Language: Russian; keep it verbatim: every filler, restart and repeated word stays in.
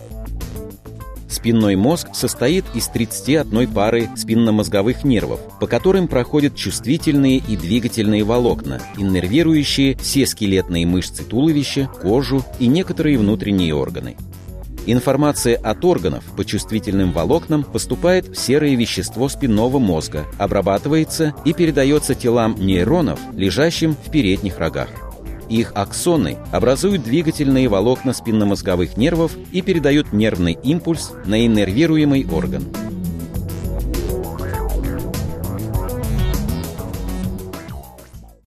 Спинной мозг состоит из тридцати одной пары спинномозговых нервов, по которым проходят чувствительные и двигательные волокна, иннервирующие все скелетные мышцы туловища, кожу и некоторые внутренние органы. Информация от органов по чувствительным волокнам поступает в серое вещество спинного мозга, обрабатывается и передается телам нейронов, лежащим в передних рогах. Их аксоны образуют двигательные волокна спинномозговых нервов и передают нервный импульс на иннервируемый орган.